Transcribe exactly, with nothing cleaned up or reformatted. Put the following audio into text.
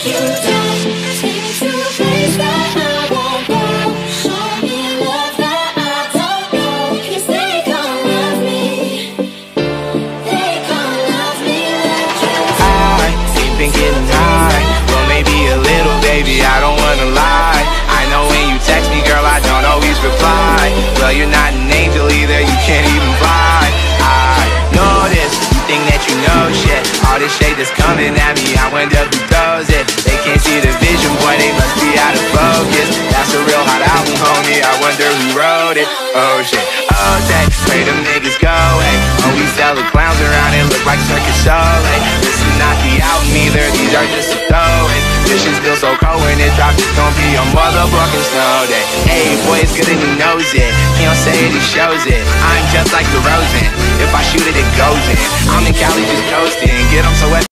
you down. Take me to a place that I won't go. Show me love that I don't know. 'Cause they can't love me. They can't love me like you do. I keep been getting high. Well, maybe a little, baby, I don't wanna lie. I know when you text me, girl, I don't always reply. Well, you're not an angel either, you can't even fly. I know this, you think that you know shit. All this shade that's coming at me, I wonder who throws it. They can't see the vision, boy, they must be out of focus. That's a real hot album, homie, I wonder who wrote it. Oh shit, oh dang, pray them niggas go away. Oh, we sell the clowns around and look like Circus Soleil. This is not the album either, these are just the throw-ins. This shit's still so cold when it drops, it's gonna be a motherfucking snow day. Hey, boy, it's good and he knows it. He don't say it, he shows it. I'm just like DeRozan. If I shoot it, it goes in. I'm in Cali just coasting. Get 'em so wet.